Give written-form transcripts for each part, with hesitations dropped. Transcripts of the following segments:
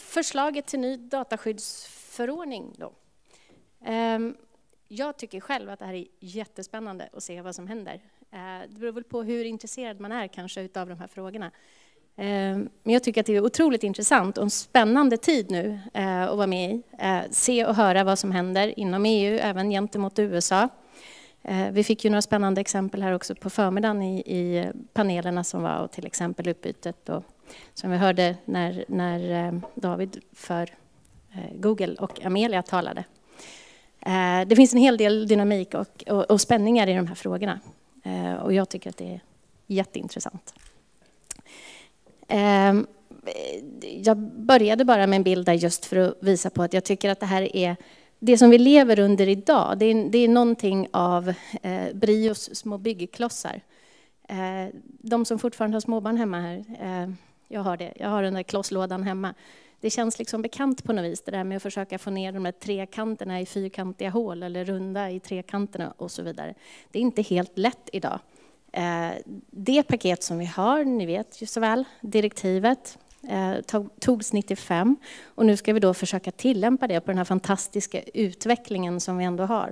Förslaget till ny dataskyddsförordning då. Jag tycker själv att det här är jättespännande att se vad som händer. Det beror väl på hur intresserad man är kanske utav de här frågorna. Men jag tycker att det är otroligt intressant och en spännande tid nu att vara med i. Se och höra vad som händer inom EU, även gentemot USA. Vi fick ju några spännande exempel här också på förmiddagen i panelerna som var, och till exempel utbytet och, som vi hörde när David för Google och Amelia talade. Det finns en hel del dynamik och spänningar i de här frågorna. Och jag tycker att det är jätteintressant. Jag började bara med en bild där just för att visa på att jag tycker att det här är det som vi lever under idag. Det är någonting av Brios små byggklossar. De som fortfarande har småbarn hemma här, jag har den där klosslådan hemma. Det känns liksom bekant på något vis, det där med att försöka få ner de här trekanterna i fyrkantiga hål eller runda i trekanterna och så vidare. Det är inte helt lätt idag. Det paket som vi har, ni vet ju så väl, direktivet togs 95 och nu ska vi då försöka tillämpa det på den här fantastiska utvecklingen som vi ändå har.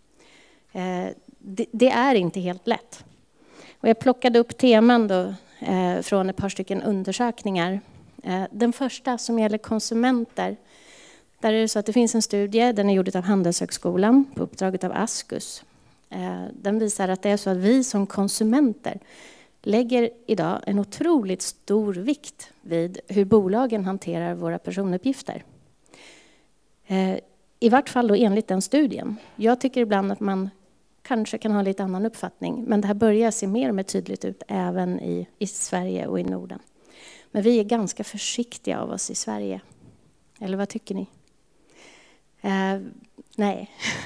Det är inte helt lätt. Och jag plockade upp teman då, från ett par stycken undersökningar. Den första som gäller konsumenter, där är det så att det finns en studie, den är gjord av Handelshögskolan på uppdraget av Askus. Den visar att det är så att vi som konsumenter lägger idag en otroligt stor vikt vid hur bolagen hanterar våra personuppgifter. I vart fall då enligt den studien. Jag tycker ibland att man kanske kan ha en lite annan uppfattning, men det här börjar se mer och mer tydligt ut även i Sverige och i Norden. Men vi är ganska försiktiga av oss i Sverige. Eller vad tycker ni? Nej.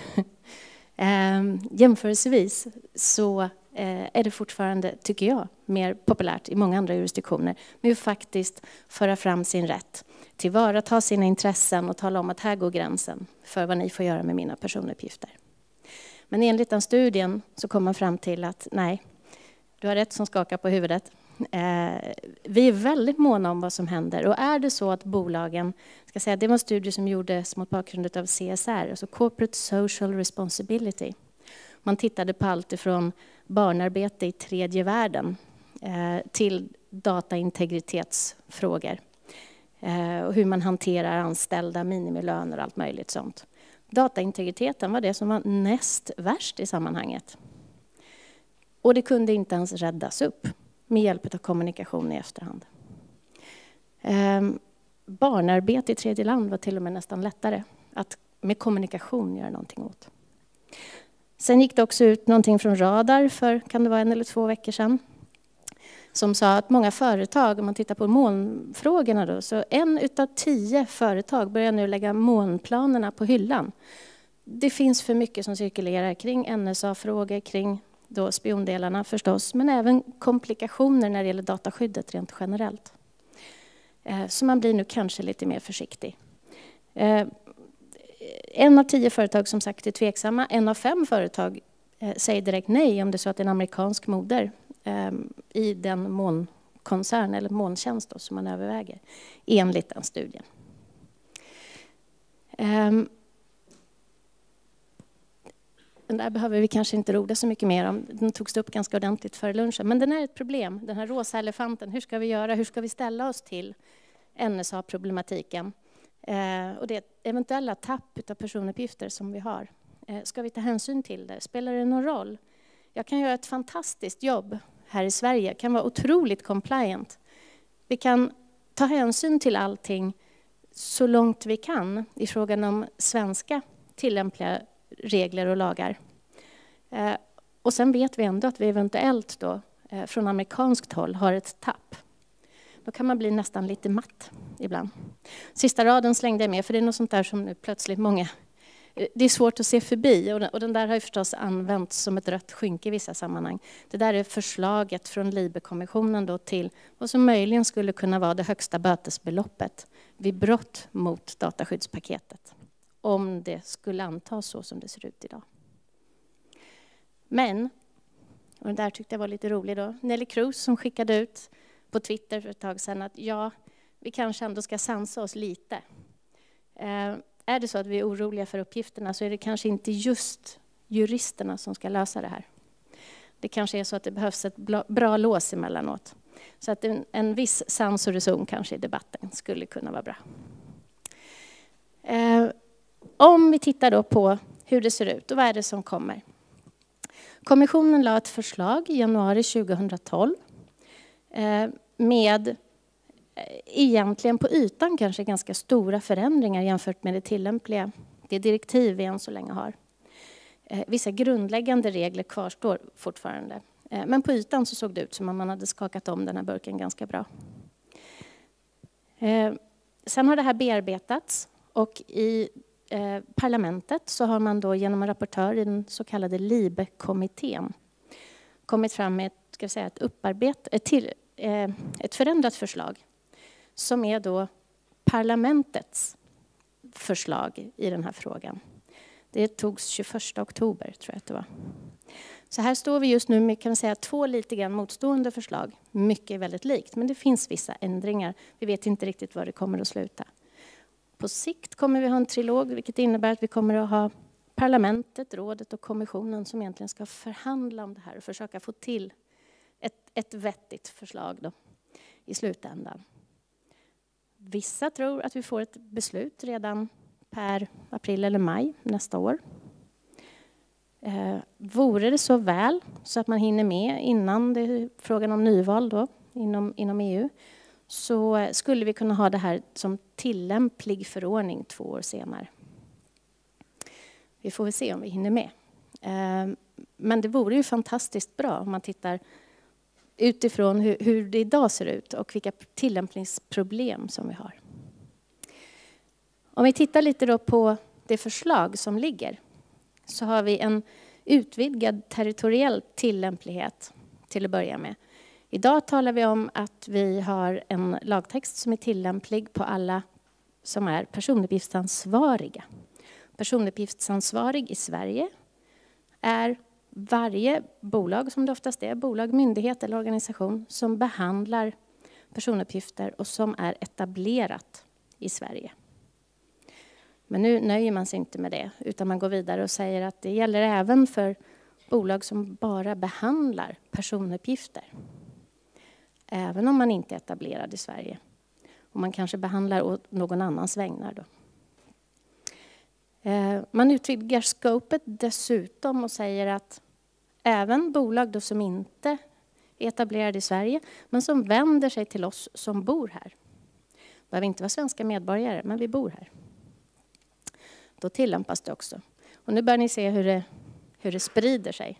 Jämförelsevis så är det fortfarande, tycker jag, mer populärt i många andra jurisdiktioner med att faktiskt föra fram sin rätt, tillvarata sina intressen och tala om att här går gränsen för vad ni får göra med mina personuppgifter. Men enligt den studien så kom man fram till att nej, du har rätt som skakar på huvudet. Vi är väldigt måna om vad som händer, och är det så att bolagen, ska säga, det var en studie som gjordes mot bakgrund av CSR, alltså Corporate Social Responsibility. Man tittade på allt ifrån barnarbete i tredje världen till dataintegritetsfrågor och hur man hanterar anställda, minimilöner och allt möjligt sånt. Dataintegriteten var det som var näst värst i sammanhanget. Och det kunde inte ens räddas upp med hjälp av kommunikation i efterhand. Barnarbete i tredje land var till och med nästan lättare att med kommunikation göra någonting åt. Sen gick det också ut någonting från Radar för, kan det vara 1 eller 2 veckor sedan, som sa att många företag, om man tittar på molnfrågorna då, så 1 av 10 företag börjar nu lägga molnplanerna på hyllan. Det finns för mycket som cirkulerar kring NSA-frågor, kring då spiondelarna förstås, men även komplikationer när det gäller dataskyddet rent generellt. Så man blir nu kanske lite mer försiktig. 1 av 10 företag som sagt är tveksamma. 1 av 5 företag säger direkt nej om det är så att en amerikansk moder i den molnkoncern eller molntjänst då, som man överväger enligt den studien. Den där behöver vi kanske inte roda så mycket mer om. Den togs upp ganska ordentligt före lunchen. Men den är ett problem, den här rosa elefanten. Hur ska vi göra? Hur ska vi ställa oss till NSA-problematiken? Och det eventuella tapp av personuppgifter som vi har. Ska vi ta hänsyn till det? Spelar det någon roll? Jag kan göra ett fantastiskt jobb här i Sverige. Kan vara otroligt compliant. Vi kan ta hänsyn till allting så långt vi kan i frågan om svenska tillämpliga regler och lagar. Och sen vet vi ändå att vi eventuellt då från amerikanskt håll har ett tapp. Då kan man bli nästan lite matt ibland. Sista raden slängde jag med, för det är något sånt där som nu plötsligt många... Det är svårt att se förbi, och den där har ju förstås använts som ett rött skynke i vissa sammanhang. Det där är förslaget från LIBE-kommissionen då till vad som möjligen skulle kunna vara det högsta bötesbeloppet vid brott mot dataskyddspaketet. Om det skulle antas så som det ser ut idag. Men, och det där tyckte jag var lite roligt då, Nelly Cruz som skickade ut på Twitter för ett tag sedan att ja, vi kanske ändå ska sansa oss lite. Är det så att vi är oroliga för uppgifterna så är det kanske inte just juristerna som ska lösa det här. Det kanske är så att det behövs ett bra lås emellanåt. Så att en viss sans och reson kanske i debatten skulle kunna vara bra. Om vi tittar då på hur det ser ut och vad är det som kommer. Kommissionen la ett förslag i januari 2012 med egentligen på ytan kanske ganska stora förändringar jämfört med det direktiv vi än så länge har. Vissa grundläggande regler kvarstår fortfarande. Men på ytan så såg det ut som om man hade skakat om den här burken ganska bra. Sen har det här bearbetats och i parlamentet så har man då genom en rapportör i den så kallade LIBE-kommittén kommit fram med ett förändrat förslag som är då parlamentets förslag i den här frågan. Det togs 21 oktober tror jag att det var. Så här står vi just nu med kan man säga, 2 lite grann motstående förslag. Mycket är väldigt likt, men det finns vissa ändringar. Vi vet inte riktigt var det kommer att sluta. På sikt kommer vi ha en trilog, vilket innebär att vi kommer att ha parlamentet, rådet och kommissionen som egentligen ska förhandla om det här och försöka få till ett vettigt förslag då, i slutändan. Vissa tror att vi får ett beslut redan per april eller maj nästa år. Vore det så väl så att man hinner med innan det är frågan om nyval då, inom EU så skulle vi kunna ha det här som tillämplig förordning 2 år senare. Vi får väl se om vi hinner med. Men det vore ju fantastiskt bra om man tittar utifrån hur det idag ser ut och vilka tillämpningsproblem som vi har. Om vi tittar lite då på det förslag som ligger så har vi en utvidgad territoriell tillämplighet till att börja med. Idag talar vi om att vi har en lagtext som är tillämplig på alla som är personuppgiftsansvariga. Personuppgiftsansvarig i Sverige är varje bolag, som det oftast är, bolag, myndighet eller organisation som behandlar personuppgifter och som är etablerat i Sverige. Men nu nöjer man sig inte med det, utan man går vidare och säger att det gäller även för bolag som bara behandlar personuppgifter. Även om man inte är etablerad i Sverige. Och man kanske behandlar åt någon annans vägnar då. Man utvidgar scopet dessutom och säger att även bolag då som inte är etablerade i Sverige, men som vänder sig till oss som bor här. Behöver inte vara svenska medborgare, men vi bor här. Då tillämpas det också. Och nu börjar ni se hur det sprider sig.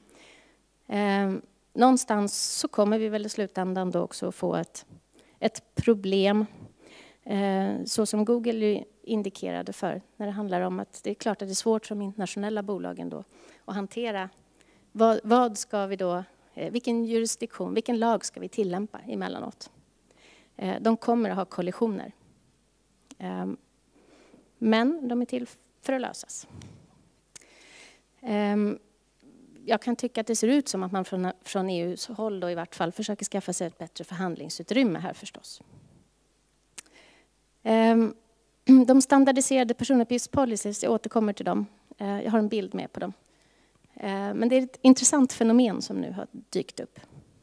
Någonstans så kommer vi väl i slutändan då också få ett problem. Så som Google indikerade för när det handlar om att det är klart att det är svårt för de internationella bolagen då att hantera vad ska vi då, vilken jurisdiktion, vilken lag ska vi tillämpa emellanåt. De kommer att ha kollisioner. Men de är till för att lösas. Jag kan tycka att det ser ut som att man från EUs håll då i vart fall försöker skaffa sig ett bättre förhandlingsutrymme här förstås. De standardiserade personuppgiftspolicies, jag återkommer till dem. Jag har en bild med på dem. Men det är ett intressant fenomen som nu har dykt upp.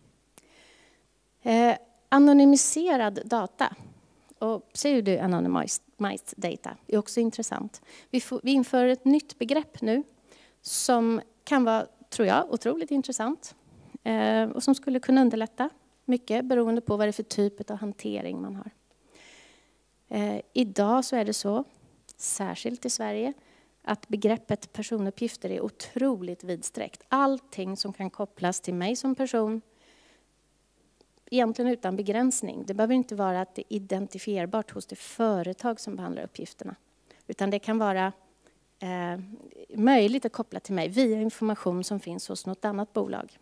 Anonymiserad data och pseudo-anonymized data är också intressant. Vi inför ett nytt begrepp nu som kan vara, tror jag, otroligt intressant. Och som skulle kunna underlätta mycket beroende på vad det är för typ av hantering man har. Idag så är det så, särskilt i Sverige, att begreppet personuppgifter är otroligt vidsträckt. Allting som kan kopplas till mig som person, egentligen utan begränsning. Det behöver inte vara att det är identifierbart hos det företag som behandlar uppgifterna. Utan det kan vara möjligt att koppla till mig via information som finns hos något annat bolag.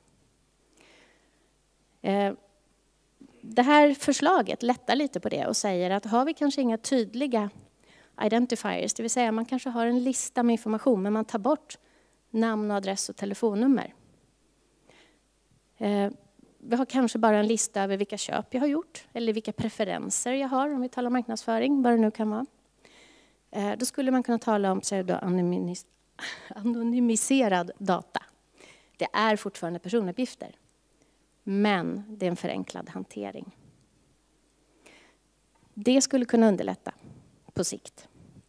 Det här förslaget lättar lite på det och säger att har vi kanske inga tydliga identifiers, det vill säga man kanske har en lista med information men man tar bort namn, adress och telefonnummer. vi har kanske bara en lista över vilka köp jag har gjort eller vilka preferenser jag har om vi talar marknadsföring, vad det nu kan vara. Då skulle man kunna tala om pseudonymiserad data. Det är fortfarande personuppgifter, men det är en förenklad hantering. Det skulle kunna underlätta på sikt.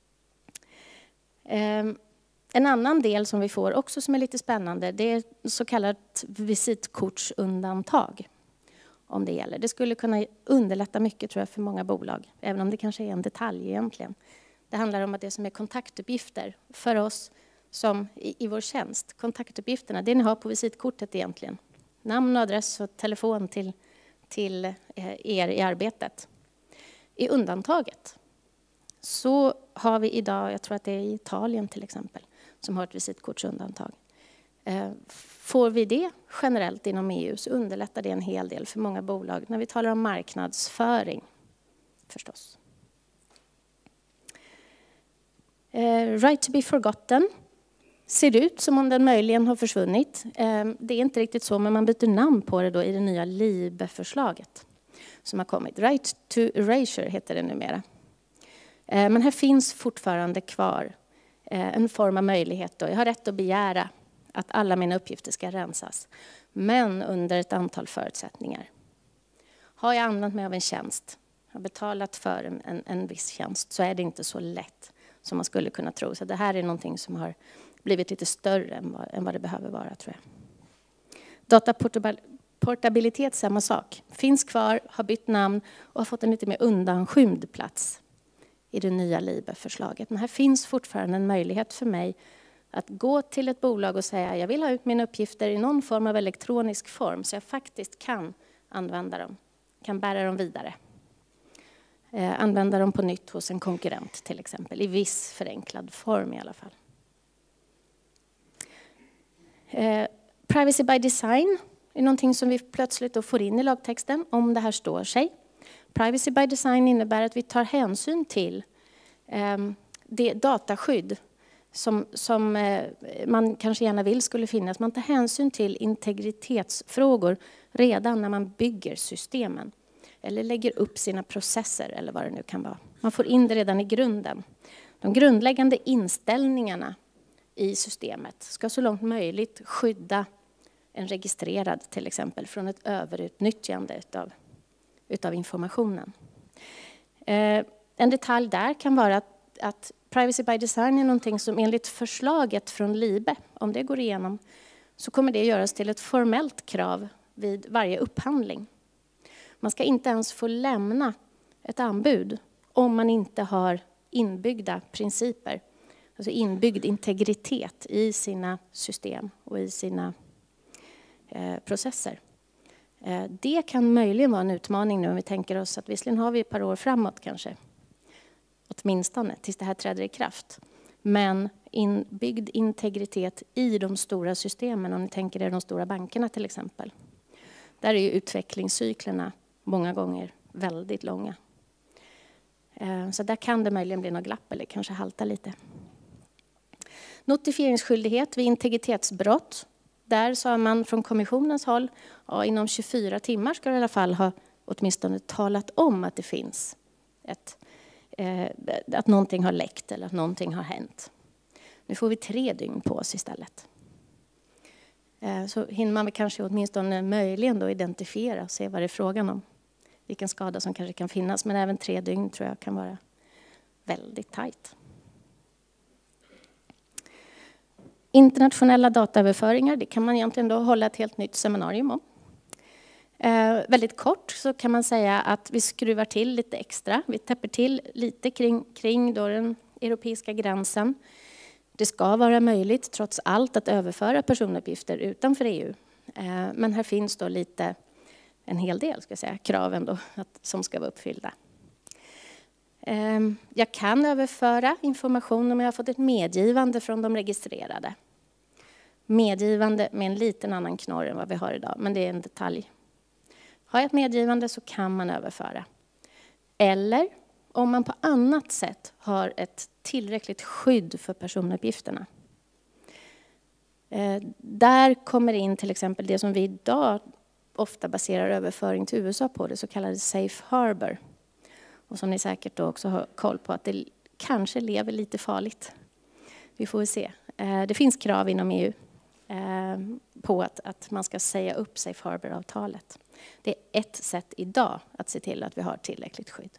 En annan del som vi får också som är lite spännande, det är så kallat visitkortsundantag. Om det gäller. Det skulle kunna underlätta mycket tror jag för många bolag, även om det kanske är en detalj egentligen. Det handlar om att det som är kontaktuppgifter för oss som i vår tjänst, kontaktuppgifterna, det ni har på visitkortet egentligen. Namn, adress och telefon till er i arbetet. I undantaget så har vi idag, jag tror att det är i Italien till exempel, som har ett visitkortsundantag. Får vi det generellt inom EU så underlättar det en hel del för många bolag när vi talar om marknadsföring förstås. Right to be forgotten ser ut som om den möjligen har försvunnit. Det är inte riktigt så, men man byter namn på det då i det nya LIBE-förslaget som har kommit. Right to erasure heter det numera. Men här finns fortfarande kvar en form av möjlighet. Då. Jag har rätt att begära att alla mina uppgifter ska rensas, men under ett antal förutsättningar. Har jag använt mig av en tjänst, har betalat för en viss tjänst, så är det inte så lätt som man skulle kunna tro. Så det här är någonting som har blivit lite större än vad det behöver vara, tror jag. Dataportabilitet, samma sak. Finns kvar, har bytt namn och har fått en lite mer undanskymd plats i det nya LIBE-förslaget. Men här finns fortfarande en möjlighet för mig att gå till ett bolag och säga jag vill ha ut mina uppgifter i någon form av elektronisk form så jag faktiskt kan använda dem, kan bära dem vidare. Använda dem på nytt hos en konkurrent till exempel, i viss förenklad form i alla fall. Privacy by design är någonting som vi plötsligt då får in i lagtexten om det här står sig. Privacy by design innebär att vi tar hänsyn till det dataskydd som man kanske gärna vill skulle finnas. Man tar hänsyn till integritetsfrågor redan när man bygger systemen. Eller lägger upp sina processer eller vad det nu kan vara. Man får in det redan i grunden. De grundläggande inställningarna i systemet ska så långt möjligt skydda en registrerad till exempel från ett överutnyttjande utav informationen. En detalj där kan vara att privacy by design är någonting som enligt förslaget från LIBE, om det går igenom, så kommer det göras till ett formellt krav vid varje upphandling. Man ska inte ens få lämna ett anbud om man inte har inbyggda principer, alltså inbyggd integritet i sina system och i sina processer. Det kan möjligen vara en utmaning nu om vi tänker oss att visserligen har vi ett par år framåt kanske, åtminstone tills det här träder i kraft. Men inbyggd integritet i de stora systemen, om ni tänker er de stora bankerna till exempel. Där är ju utvecklingscyklerna många gånger väldigt långa. Så där kan det möjligen bli något glapp eller kanske halta lite. Notifieringsskyldighet vid integritetsbrott. Där sa man från kommissionens håll, ja, inom 24 timmar ska det i alla fall ha åtminstone talat om att det finns att någonting har läckt eller att någonting har hänt. Nu får vi 3 dygn på oss istället. Så hinner man väl kanske åtminstone möjligen då identifiera och se vad det är frågan om. Vilken skada som kanske kan finnas, men även 3 dygn tror jag kan vara väldigt tajt. Internationella dataöverföringar, det kan man egentligen då hålla ett helt nytt seminarium om. Väldigt kort så kan man säga att vi skruvar till lite extra. Vi täpper till lite kring då den europeiska gränsen. Det ska vara möjligt trots allt att överföra personuppgifter utanför EU. Men här finns då en hel del ska jag säga, krav ändå som ska vara uppfyllda. Jag kan överföra information om jag har fått ett medgivande från de registrerade. Medgivande med en liten annan knorr än vad vi har idag, men det är en detalj. Har jag ett medgivande så kan man överföra. Eller om man på annat sätt har ett tillräckligt skydd för personuppgifterna. Där kommer in till exempel det som vi idag ofta baserar överföring till USA på, det så kallade Safe Harbor. Och som ni säkert då också har koll på att det kanske lever lite farligt. Vi får se. Det finns krav inom EU på att man ska säga upp Safe Harbor-avtalet. Det är ett sätt idag att se till att vi har tillräckligt skydd.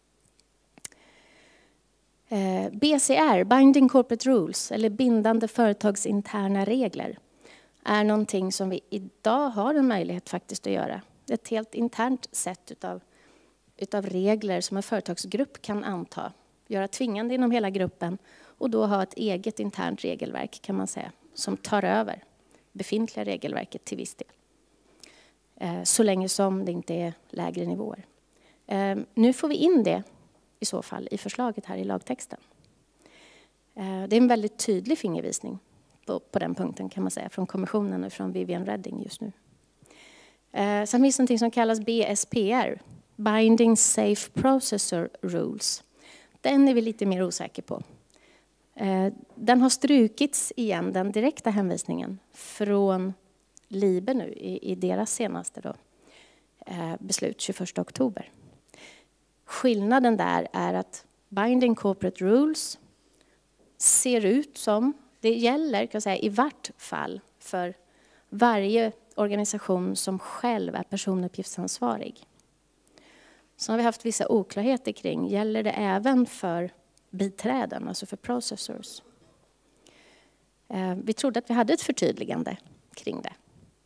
BCR, Binding Corporate Rules, eller bindande företagsinterna regler, är någonting som vi idag har en möjlighet faktiskt att göra. Ett helt internt sätt utav regler som en företagsgrupp kan anta. Göra tvingande inom hela gruppen och då ha ett eget internt regelverk kan man säga. Som tar över befintliga regelverket till viss del. Så länge som det inte är lägre nivåer. Nu får vi in det i så fall i förslaget här i lagtexten. Det är en väldigt tydlig fingervisning på den punkten kan man säga. Från kommissionen och från Viviane Reding just nu. Sen finns det något som kallas BSPR. Binding Safe Processor Rules. Den är vi lite mer osäker på. Den har strukits igen, den direkta hänvisningen från LIBE nu i deras senaste då, beslut 21 oktober. Skillnaden där är att Binding Corporate Rules ser ut som, det gäller kan jag säga, i vart fall för varje organisation som själv är personuppgiftsansvarig. Så har vi haft vissa oklarheter kring, gäller det även för biträden, alltså för processors. Vi trodde att vi hade ett förtydligande kring det.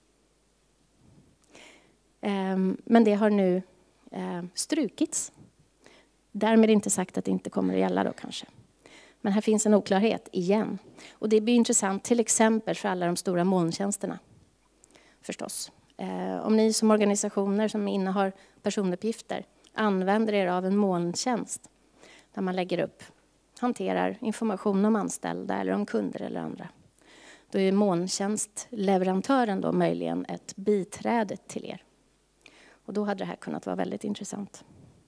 Men det har nu strukits. Därmed inte sagt att det inte kommer att gälla då kanske. Men här finns en oklarhet igen. Och det blir intressant till exempel för alla de stora molntjänsterna. Förstås. Om ni som organisationer som innehar personuppgifter använder er av en molntjänst där man lägger upp, hanterar information om anställda eller om kunder eller andra. Då är molntjänstleverantören då möjligen ett biträde till er. Och då hade det här kunnat vara väldigt intressant.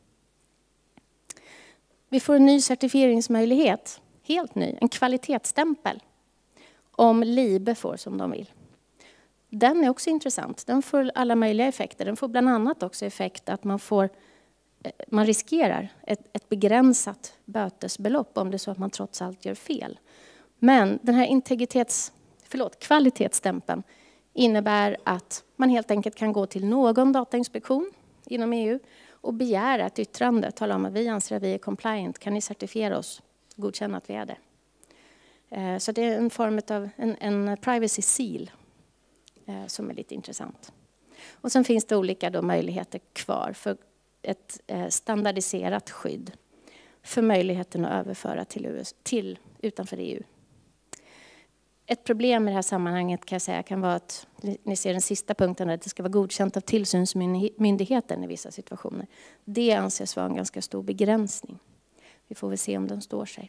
Vi får en ny certifieringsmöjlighet, helt ny, en kvalitetsstämpel. Om LIBE får som de vill. Den är också intressant, den får alla möjliga effekter. Den får bland annat också effekt att man riskerar ett begränsat bötesbelopp om det är så att man trots allt gör fel. Men den här kvalitetsstämpeln innebär att man helt enkelt kan gå till någon datainspektion inom EU och begära ett yttrande. Tala om att vi anser att vi är compliant. Kan ni certifiera oss? Godkänna att vi är det. Så det är en form av en privacy seal som är lite intressant. Och sen finns det olika då möjligheter kvar för ett standardiserat skydd för möjligheten att överföra till utanför EU. Ett problem i det här sammanhanget kan jag säga kan vara att ni ser den sista punkten att det ska vara godkänt av tillsynsmyndigheten i vissa situationer. Det anses vara en ganska stor begränsning. Vi får väl se om den står sig.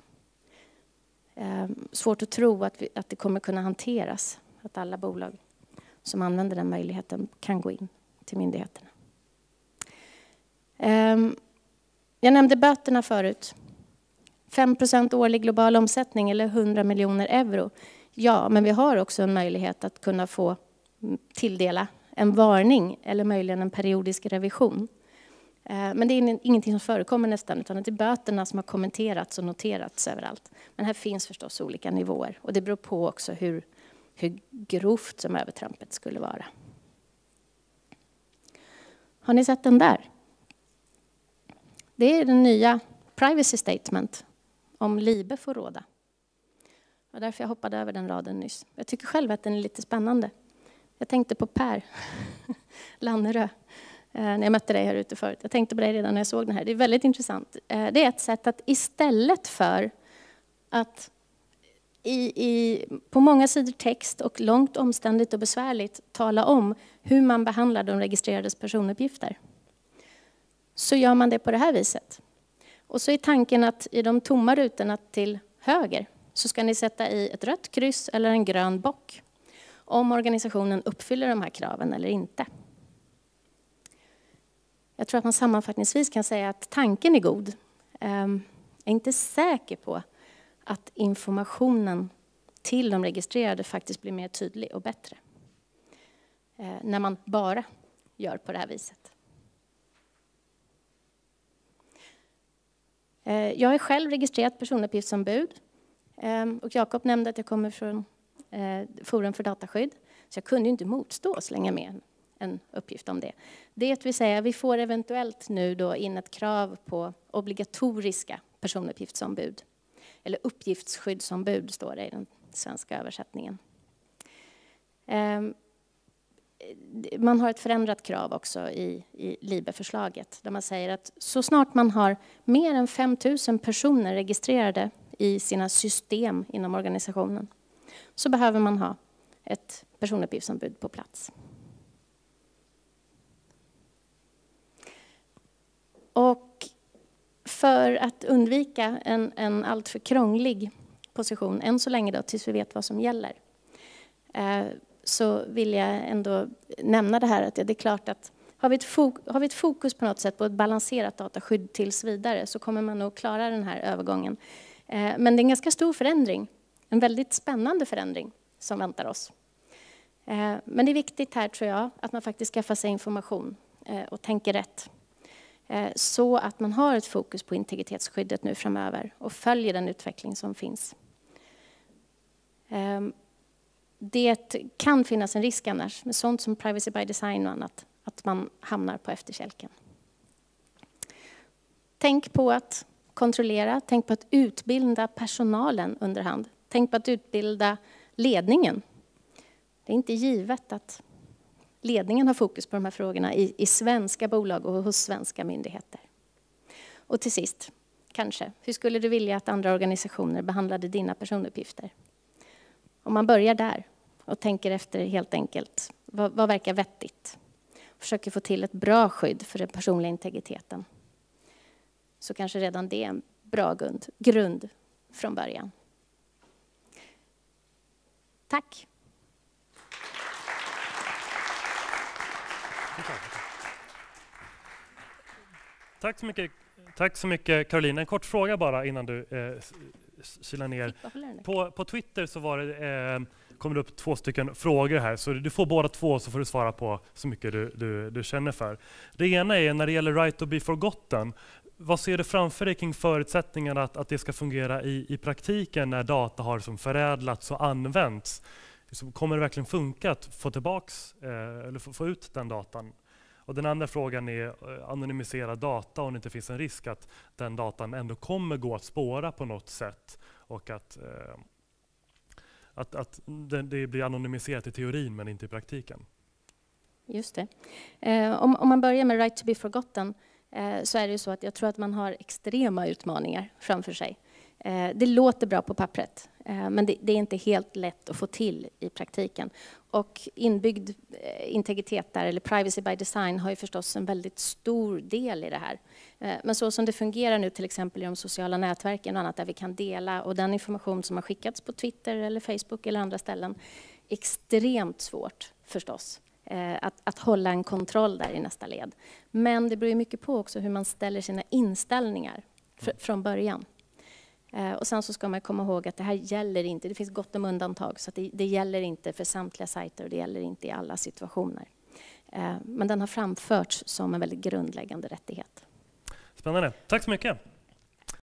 Svårt att tro att det kommer kunna hanteras. Att alla bolag som använder den möjligheten kan gå in till myndigheterna. Jag nämnde böterna förut. 5% årlig global omsättning eller 100 miljoner euro. Ja, men vi har också en möjlighet att kunna få tilldela en varning eller möjligen en periodisk revision. Men det är ingenting som förekommer nästan utan det är böterna som har kommenterats och noterats överallt. Men här finns förstås olika nivåer och det beror på också hur grovt som övertrampet skulle vara. Har ni sett den där? Det är den nya privacy statement om LIBE får råda. Och därför jag hoppade över den raden nyss. Jag tycker själv att den är lite spännande. Jag tänkte på Per Lannerö när jag mötte dig här ute förut. Jag tänkte på dig redan när jag såg den här. Det är väldigt intressant. Det är ett sätt att istället för att på många sidor text och långt omständigt och besvärligt tala om hur man behandlar de registrerades personuppgifter. Så gör man det på det här viset. Och så är tanken att i de tomma rutorna till höger så ska ni sätta i ett rött kryss eller en grön bock om organisationen uppfyller de här kraven eller inte. Jag tror att man sammanfattningsvis kan säga att tanken är god. Jag är inte säker på att informationen till de registrerade faktiskt blir mer tydlig och bättre. När man bara gör på det här viset. Jag är själv registrerat personuppgiftsombud. Och Jakob nämnde att jag kommer från Forum för dataskydd. Så jag kunde ju inte motstå att slänga med en uppgift om det. Det vill säga, vi får eventuellt nu då in ett krav på obligatoriska personuppgiftsombud. Eller uppgiftsskyddsombud står det i den svenska översättningen. Man har ett förändrat krav också i LIBE-förslaget. Där man säger att så snart man har mer än 5 000 personer registrerade i sina system inom organisationen så behöver man ha ett personuppgiftsombud på plats. Och för att undvika en alltför krånglig position, än så länge då, tills vi vet vad som gäller, så vill jag ändå nämna det här att det är klart att har vi ett fokus på något sätt på ett balanserat dataskydd tills vidare så kommer man nog klara den här övergången. Men det är en ganska stor förändring, en väldigt spännande förändring som väntar oss. Men det är viktigt här tror jag att man faktiskt skaffar sig information och tänker rätt. Så att man har ett fokus på integritetsskyddet nu framöver och följer den utveckling som finns. Det kan finnas en risk annars med sånt som privacy by design och annat, att man hamnar på efterkälken. Tänk på att kontrollera, tänk på att utbilda personalen under hand. Tänk på att utbilda ledningen. Det är inte givet att ledningen har fokus på de här frågorna i svenska bolag och hos svenska myndigheter. Och till sist, kanske, hur skulle du vilja att andra organisationer behandlade dina personuppgifter? Om man börjar där och tänker efter helt enkelt, vad verkar vettigt? Försöker få till ett bra skydd för den personliga integriteten. Så kanske redan det är en bra grund från början. Tack. Tack så mycket Caroline. En kort fråga bara innan du kilar ner. På Twitter så kommer det upp 2 stycken frågor här. Så du får båda 2 så får du svara på så mycket du känner för. Det ena är när det gäller right to be forgotten. Vad ser du framför dig kring förutsättningarna att det ska fungera i praktiken när data har som förädlats och använts? Så kommer det verkligen funka att få tillbaks eller få ut den datan? Och den andra frågan är anonymisera data om det inte finns en risk att den datan ändå kommer gå att spåra på något sätt och att det blir anonymiserat i teorin men inte i praktiken. Just det. Om man börjar med right to be forgotten så är det ju så att jag tror att man har extrema utmaningar framför sig. Det låter bra på pappret, men det är inte helt lätt att få till i praktiken. Och inbyggd integritet där, eller privacy by design, har ju förstås en väldigt stor del i det här. Men så som det fungerar nu till exempel i de sociala nätverken och annat där vi kan dela, och den information som har skickats på Twitter eller Facebook eller andra ställen, extremt svårt förstås. Att hålla en kontroll där i nästa led. Men det beror ju mycket på också hur man ställer sina inställningar från början. Och sen så ska man komma ihåg att det här gäller inte, det finns gott om undantag, så att det gäller inte för samtliga sajter och det gäller inte i alla situationer. Men den har framförts som en väldigt grundläggande rättighet. Spännande. Tack så mycket.